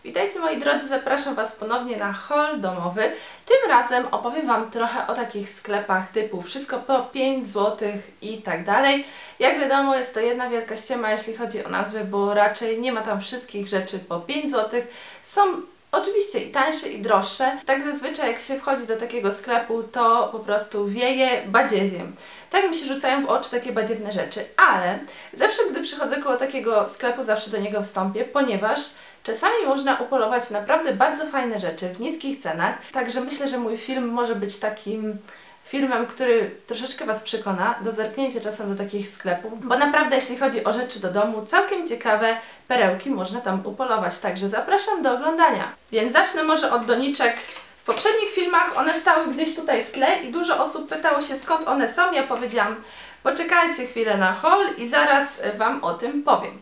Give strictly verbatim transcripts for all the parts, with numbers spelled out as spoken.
Witajcie moi drodzy, zapraszam Was ponownie na haul domowy. Tym razem opowiem Wam trochę o takich sklepach typu wszystko po pięć złotych i tak dalej. Jak wiadomo, jest to jedna wielka ściema, jeśli chodzi o nazwę, bo raczej nie ma tam wszystkich rzeczy po pięć złotych. Są oczywiście i tańsze, i droższe. Tak zazwyczaj jak się wchodzi do takiego sklepu, to po prostu wieje badziewiem. Tak mi się rzucają w oczy takie badziewne rzeczy, ale zawsze gdy przychodzę koło takiego sklepu, zawsze do niego wstąpię, ponieważ czasami można upolować naprawdę bardzo fajne rzeczy w niskich cenach. Także myślę, że mój film może być takim filmem, który troszeczkę Was przekona do zerknięcia czasem do takich sklepów, bo naprawdę jeśli chodzi o rzeczy do domu, całkiem ciekawe perełki można tam upolować, także zapraszam do oglądania. Więc zacznę może od doniczek. W poprzednich filmach one stały gdzieś tutaj w tle i dużo osób pytało się, skąd one są. Ja powiedziałam, poczekajcie chwilę na haul i zaraz Wam o tym powiem.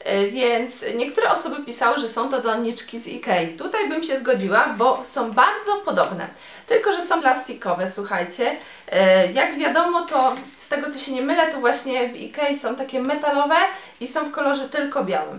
Więc niektóre osoby pisały, że są to doniczki z Ikei. Tutaj bym się zgodziła, bo są bardzo podobne. Tylko że są plastikowe, słuchajcie. Jak wiadomo, to z tego co się nie mylę, to właśnie w Ikei są takie metalowe i są w kolorze tylko białym.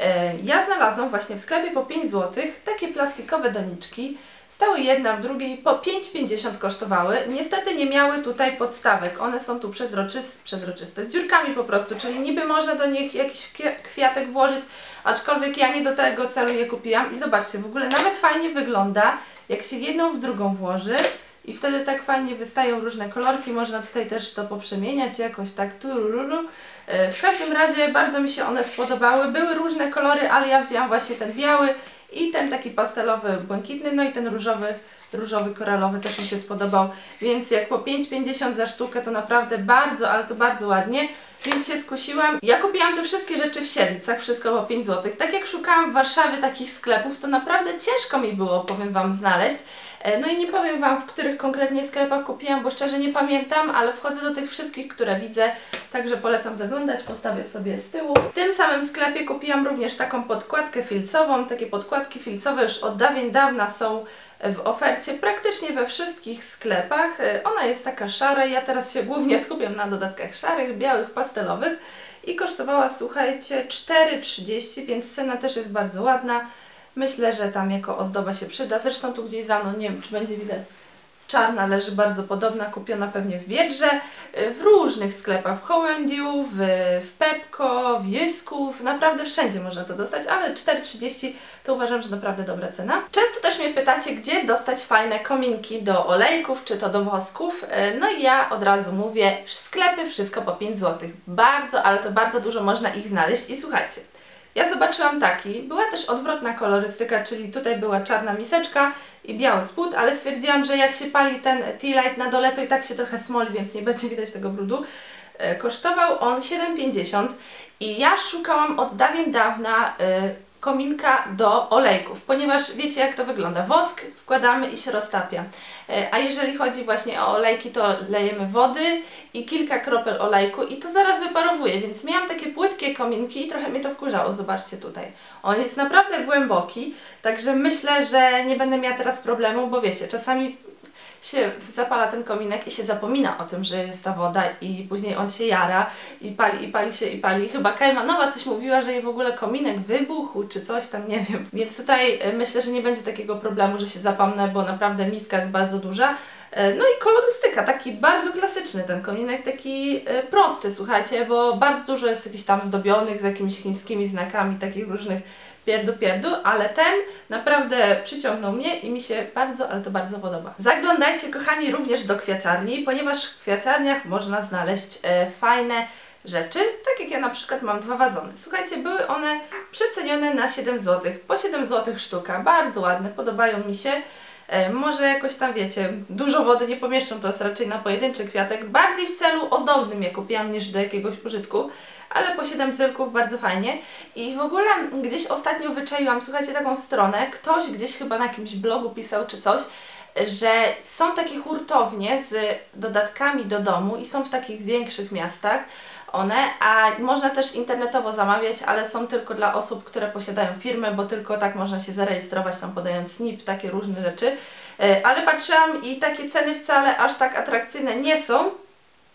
Ja znalazłam właśnie w sklepie po pięć złotych takie plastikowe doniczki. Stały jedna w drugiej, po pięć pięćdziesiąt kosztowały. Niestety nie miały tutaj podstawek. One są tu przezroczyste, przezroczyste, z dziurkami po prostu, czyli niby można do nich jakiś kwiatek włożyć, aczkolwiek ja nie do tego celu je kupiłam. I zobaczcie, w ogóle nawet fajnie wygląda, jak się jedną w drugą włoży i wtedy tak fajnie wystają różne kolorki. Można tutaj też to poprzemieniać jakoś tak. Turururu. W każdym razie bardzo mi się one spodobały. Były różne kolory, ale ja wzięłam właśnie ten biały i ten taki pastelowy, błękitny, no i ten różowy, różowy koralowy też mi się spodobał, więc jak po pięć pięćdziesiąt za sztukę to naprawdę bardzo, ale to bardzo ładnie, więc się skusiłam. Ja kupiłam te wszystkie rzeczy w Siedlcach, wszystko po pięć złotych. Tak jak szukałam w Warszawie takich sklepów, to naprawdę ciężko mi było, powiem Wam, znaleźć. No i nie powiem Wam, w których konkretnie sklepach kupiłam, bo szczerze nie pamiętam, ale wchodzę do tych wszystkich, które widzę, także polecam zaglądać, postawię sobie z tyłu. W tym samym sklepie kupiłam również taką podkładkę filcową. Takie podkładki filcowe już od dawien dawna są w ofercie praktycznie we wszystkich sklepach. Ona jest taka szara, ja teraz się głównie skupiam na dodatkach szarych, białych, pastelowych i kosztowała, słuchajcie, cztery trzydzieści, więc cena też jest bardzo ładna. Myślę, że tam jako ozdoba się przyda. Zresztą tu gdzieś za mną, nie wiem czy będzie widać, czarna leży bardzo podobna, kupiona pewnie w Biedrze, w różnych sklepach, w Hołędiu, w, w Pepco, w Jysków, naprawdę wszędzie można to dostać, ale cztery trzydzieści to uważam, że naprawdę dobra cena. Często też mnie pytacie, gdzie dostać fajne kominki do olejków, czy to do wosków, no i ja od razu mówię, sklepy wszystko po pięć złotych. Bardzo, ale to bardzo dużo można ich znaleźć i słuchajcie. Ja zobaczyłam taki, była też odwrotna kolorystyka, czyli tutaj była czarna miseczka i biały spód, ale stwierdziłam, że jak się pali ten tea light na dole, to i tak się trochę smoli, więc nie będzie widać tego brudu. E, kosztował on siedem pięćdziesiąt i ja szukałam od dawien dawna e, kominka do olejków, ponieważ wiecie jak to wygląda. Wosk wkładamy i się roztapia. E, a jeżeli chodzi właśnie o olejki, to lejemy wody i kilka kropel olejku i to zaraz wyparowuje, więc miałam takie płytkie kominki i trochę mnie to wkurzało. Zobaczcie tutaj. On jest naprawdę głęboki, także myślę, że nie będę miała teraz problemu, bo wiecie, czasami się zapala ten kominek i się zapomina o tym, że jest ta woda i później on się jara i pali, i pali się, i pali. Chyba Kajmanowa coś mówiła, że jej w ogóle kominek wybuchł, czy coś tam, nie wiem. Więc tutaj myślę, że nie będzie takiego problemu, że się zapomnę, bo naprawdę miska jest bardzo duża. No i kolorystyka, taki bardzo klasyczny ten kominek, taki prosty, słuchajcie, bo bardzo dużo jest jakichś tam zdobionych z jakimiś chińskimi znakami, takich różnych pierdu pierdu, ale ten naprawdę przyciągnął mnie i mi się bardzo, ale to bardzo podoba. Zaglądajcie kochani również do kwiaciarni, ponieważ w kwiaciarniach można znaleźć e, fajne rzeczy, tak jak ja na przykład mam dwa wazony. Słuchajcie, były one przecenione na siedem złotych, po siedem złotych sztuka, bardzo ładne, podobają mi się. E, może jakoś tam wiecie, dużo wody nie pomieszczą, to jest raczej na pojedynczy kwiatek, bardziej w celu ozdobnym je kupiłam niż do jakiegoś użytku. Ale po siedem zylków bardzo fajnie i w ogóle gdzieś ostatnio wyczaiłam, słuchajcie, taką stronę, ktoś gdzieś chyba na jakimś blogu pisał czy coś, że są takie hurtownie z dodatkami do domu i są w takich większych miastach one, a można też internetowo zamawiać, ale są tylko dla osób, które posiadają firmę, bo tylko tak można się zarejestrować, tam podając S N I P, takie różne rzeczy, ale patrzyłam i takie ceny wcale aż tak atrakcyjne nie są.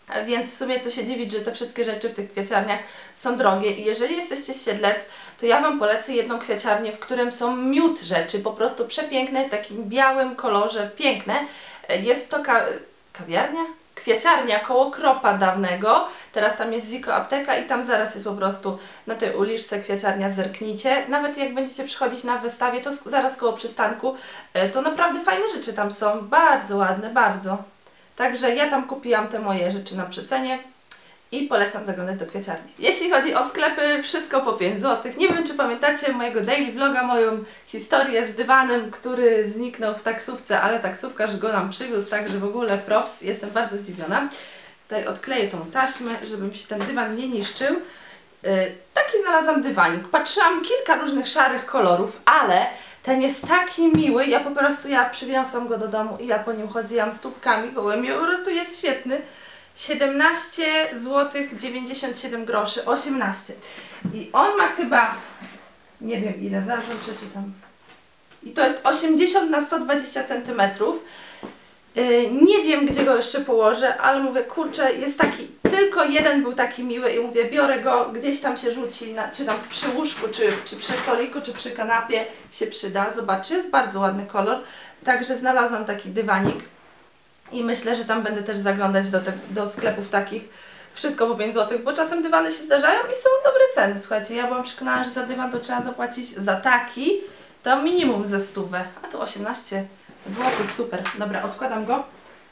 Więc w sumie co się dziwić, że te wszystkie rzeczy w tych kwiaciarniach są drogie. I jeżeli jesteście z Siedlec, to ja Wam polecę jedną kwiaciarnię, w którym są miód rzeczy, po prostu przepiękne, w takim białym kolorze, piękne. Jest to ka kawiarnia? Kwiaciarnia koło Kropa dawnego, teraz tam jest Ziko Apteka i tam zaraz jest po prostu na tej uliczce kwiaciarnia, zerknijcie. Nawet jak będziecie przychodzić na wystawie, to zaraz koło przystanku, to naprawdę fajne rzeczy tam są, bardzo ładne, bardzo. Także ja tam kupiłam te moje rzeczy na przecenie i polecam zaglądać do kwiaciarni. Jeśli chodzi o sklepy, wszystko po pięć złotych. Nie wiem, czy pamiętacie mojego daily vloga, moją historię z dywanem, który zniknął w taksówce, ale taksówkarz go nam przywiózł, także w ogóle props, jestem bardzo zdziwiona. Tutaj odkleję tą taśmę, żeby mi się ten dywan nie niszczył. Yy, taki znalazłam dywanik. Patrzyłam kilka różnych szarych kolorów, ale ten jest taki miły, ja po prostu, ja przywiozłam go do domu i ja po nim chodziłam stópkami gołymi, po prostu jest świetny. siedemnaście złotych dziewięćdziesiąt siedem groszy, osiemnaście. I on ma chyba, nie wiem ile, zaraz wam przeczytam. I to jest osiemdziesiąt na sto dwadzieścia centymetrów. Yy, nie wiem, gdzie go jeszcze położę, ale mówię, kurczę, jest taki, tylko jeden był taki miły i mówię, biorę go, gdzieś tam się rzuci, na, czy tam przy łóżku, czy, czy przy stoliku, czy przy kanapie się przyda. Zobaczcie, jest bardzo ładny kolor. Także znalazłam taki dywanik i myślę, że tam będę też zaglądać do, te, do sklepów takich, wszystko po pięć złotych, bo czasem dywany się zdarzają i są dobre ceny. Słuchajcie, ja byłam przekonana, że za dywan to trzeba zapłacić za taki, to minimum ze stówę, a tu osiemnaście złotych, super. Dobra, odkładam go.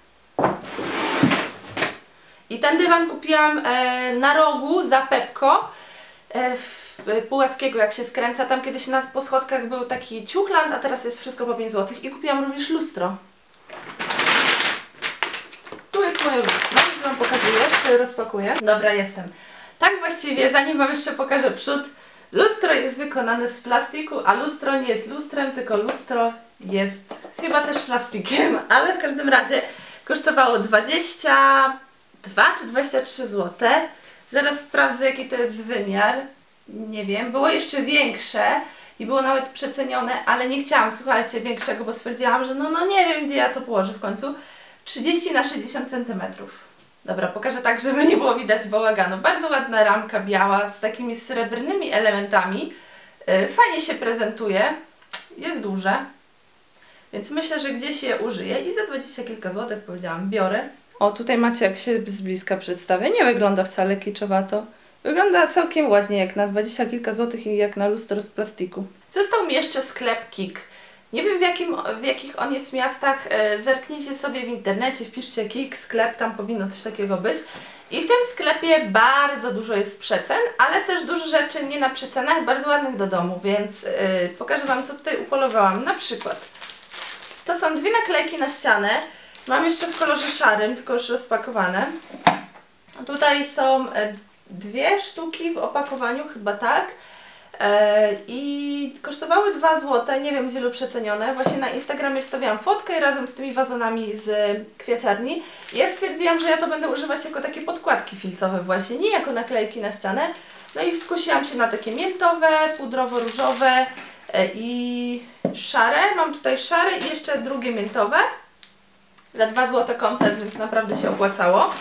I ten dywan kupiłam e, na rogu za Pepko, e, w Pułaskiego, jak się skręca. Tam kiedyś na, po schodkach był taki ciuchland, a teraz jest wszystko po pięć złotych. I kupiłam również lustro. Tu jest moje lustro, już Wam pokazuję, tutaj rozpakuję. Dobra, jestem. Tak właściwie, zanim Wam jeszcze pokażę przód, lustro jest wykonane z plastiku, a lustro nie jest lustrem, tylko lustro jest chyba też plastikiem, ale w każdym razie kosztowało dwadzieścia dwa czy dwadzieścia trzy złote. Zaraz sprawdzę, jaki to jest wymiar. Nie wiem, było jeszcze większe i było nawet przecenione, ale nie chciałam, słuchajcie, większego, bo stwierdziłam, że no, no nie wiem, gdzie ja to położę w końcu. trzydzieści na sześćdziesiąt centymetrów. Dobra, pokażę tak, żeby nie było widać bałaganu. Bardzo ładna ramka biała z takimi srebrnymi elementami. Fajnie się prezentuje. Jest duże. Więc myślę, że gdzieś je użyję i za dwadzieścia kilka złotych, powiedziałam, biorę. O, tutaj macie, jak się z bliska przedstawia. Nie wygląda wcale kiczowato. Wygląda całkiem ładnie, jak na dwadzieścia kilka złotych i jak na lustro z plastiku. Został mi jeszcze sklep Kik. Nie wiem, w, jakim, w jakich on jest miastach. Zerknijcie sobie w internecie, wpiszcie Kik, sklep, tam powinno coś takiego być. I w tym sklepie bardzo dużo jest przecen, ale też dużo rzeczy nie na przecenach, bardzo ładnych do domu, więc yy, pokażę Wam, co tutaj upolowałam. Na przykład to są dwie naklejki na ścianę. Mam jeszcze w kolorze szarym, tylko już rozpakowane. Tutaj są dwie sztuki w opakowaniu, chyba tak. I kosztowały dwa złote, nie wiem z ilu przecenione. Właśnie na Instagramie wstawiałam fotkę razem z tymi wazonami z kwiaciarni. Ja stwierdziłam, że ja to będę używać jako takie podkładki filcowe właśnie, nie jako naklejki na ścianę. No i skusiłam się na takie miętowe, pudrowo-różowe i szare. Mam tutaj szare i jeszcze drugie miętowe. Za dwa złote komplet, więc naprawdę się opłacało.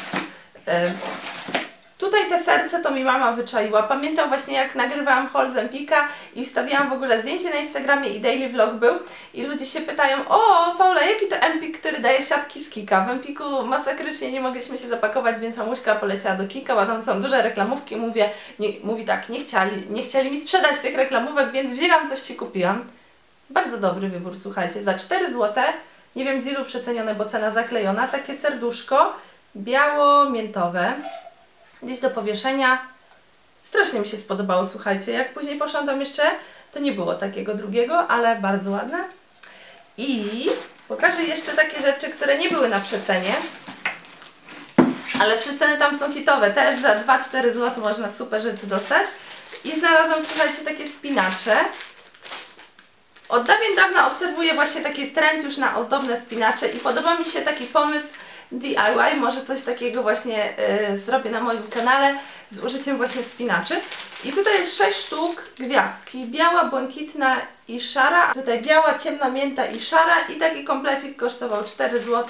Tutaj te serce to mi mama wyczaiła. Pamiętam właśnie, jak nagrywałam haul z Empika i wstawiałam w ogóle zdjęcie na Instagramie i daily vlog był i ludzie się pytają: o Paula, jaki to Empik, który daje siatki z Kika? W Empiku masakrycznie nie mogliśmy się zapakować, więc mamuśka poleciała do Kika, bo tam są duże reklamówki. Mówię, nie, mówi tak, nie chcieli, nie chcieli mi sprzedać tych reklamówek, więc wzięłam coś Ci kupiłam. Bardzo dobry wybór, słuchajcie, za cztery złote, nie wiem z ilu przecenione, bo cena zaklejona, takie serduszko biało-miętowe. Gdzieś do powieszenia. Strasznie mi się spodobało, słuchajcie. Jak później poszłam tam jeszcze, to nie było takiego drugiego, ale bardzo ładne. I pokażę jeszcze takie rzeczy, które nie były na przecenie. Ale przeceny tam są hitowe. Też za dwa cztery złote można super rzeczy dostać. I znalazłam, słuchajcie, takie spinacze. Od dawien dawna obserwuję właśnie taki trend już na ozdobne spinacze i podoba mi się taki pomysł D I Y, może coś takiego właśnie y, zrobię na moim kanale z użyciem właśnie spinaczy. I tutaj jest sześć sztuk gwiazdki, biała, błękitna i szara. Tutaj biała, ciemna mięta i szara i taki komplecik kosztował cztery złote.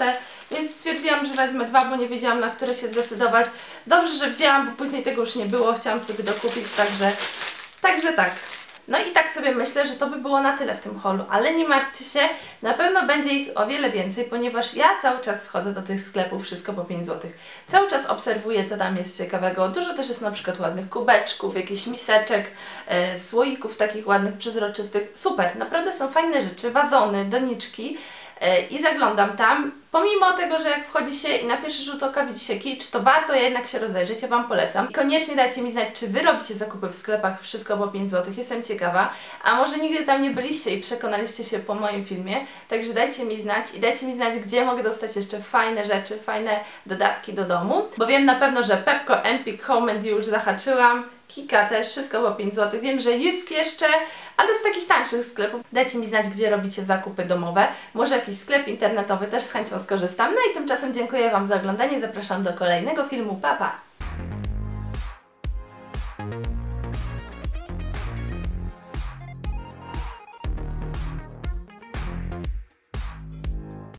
więc stwierdziłam, że wezmę dwa, bo nie wiedziałam, na które się zdecydować. Dobrze, że wzięłam, bo później tego już nie było, chciałam sobie dokupić, także, także tak. No i tak sobie myślę, że to by było na tyle w tym haulu, ale nie martwcie się, na pewno będzie ich o wiele więcej, ponieważ ja cały czas wchodzę do tych sklepów, wszystko po pięć złotych. Cały czas obserwuję, co tam jest ciekawego. Dużo też jest na przykład ładnych kubeczków, jakichś miseczek, e, słoików takich ładnych, przezroczystych. Super, naprawdę są fajne rzeczy, wazony, doniczki. I zaglądam tam, pomimo tego, że jak wchodzi się i na pierwszy rzut oka widzi się kicz, to warto jednak się rozejrzeć, ja Wam polecam. I koniecznie dajcie mi znać, czy Wy robicie zakupy w sklepach wszystko po pięć złotych, jestem ciekawa, a może nigdy tam nie byliście i przekonaliście się po moim filmie, także dajcie mi znać i dajcie mi znać, gdzie mogę dostać jeszcze fajne rzeczy, fajne dodatki do domu, bo wiem na pewno, że Pepco, Empik, Home and You już zahaczyłam, Kika też, wszystko po pięć złotych. Wiem, że Jysk jeszcze, ale z takich tańszych sklepów. Dajcie mi znać, gdzie robicie zakupy domowe. Może jakiś sklep internetowy, też z chęcią skorzystam. No i tymczasem dziękuję Wam za oglądanie. Zapraszam do kolejnego filmu. Pa, pa!